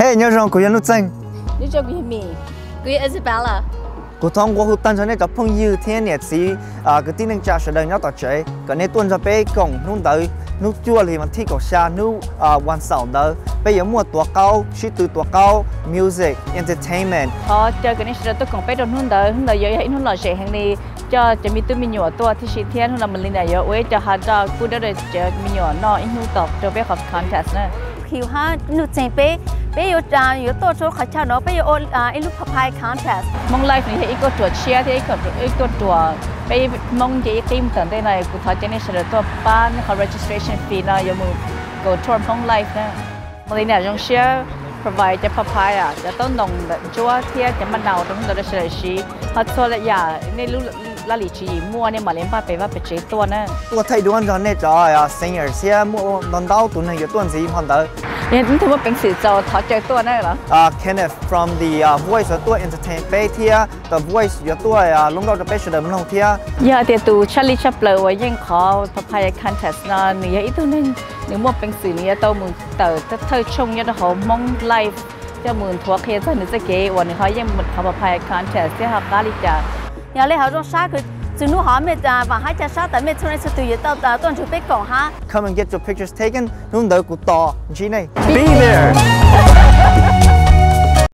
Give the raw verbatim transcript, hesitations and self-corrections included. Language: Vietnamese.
Hey, nhớ rằng cô yên lúc danh. Lúc cho quý mì, quý Isabella. Cô thông qua hụt tan cho nên cho phong yêu thiên nhiệt sĩ à cái tin năng trả sẽ đời nhau tạo chế cái này tuần cho bé cổng nung tới nung chua thì mà thi cổ xa nung à quan sầu đó bây giờ mua tua cao suy từ tua cao music entertainment họ chơi cái này sẽ tôi còn bé đồ nung tới nung tới giờ hãy nung lò sẽ hàng đi cho cho mi tôi mi nhỏ tua thì chỉ thiên nung là mình lên này giờ ơi cho họ cho cứ đó để cho mi nhỏ nó ít nung tập cho bé học contest nữa hiểu ha nụ chèn bé bé yêu trà yêu tôi số khai trà nó bé yêu à ít lúc Papaya Contest HmongLife này thì ít có chuột chia thì ít có ít có chuột bé mong chỉ kim tận đây này cụ thể cho nên sẽ tôi ban họ registration fee nó giờ mình go tour HmongLife nè Malina trong share provide cho Papaya cho tôi nồng chúa thì cho mình nào trong đó sẽ là gì họ cho là giả nên lúc là lý chỉ mua nên mà lên ba bé ba bé chế tuần nè tôi thấy đúng rồi nên cho à singer xe mua đòn đau tuần này cái tuần gì hoàn tới nên chúng tôi bình時就學最多呢啦。 啊 Kenneth from the uh, voice 嘅多 entertain 俾啲 the voice 嘅多啊，弄到個 best 嘅唔同啲啊。 呀，啲都 Charlie Chaplin 我應考 Papaya Contest 啦，你一度呢，你冇平時你一到門到得推衝一度好 HmongLife，即係門ทั่開真係自己，我哋可以門考 Papaya Contest，即係咖喱㗎。 有你好多沙佢。Chúng nó hỏi mẹ và hai cha sát tại mẹ cho nên sẽ từ giờ tao tuần chụp bé cổng ha. Come and get your pictures taken. Nung đợi cụ to, G này. Be there.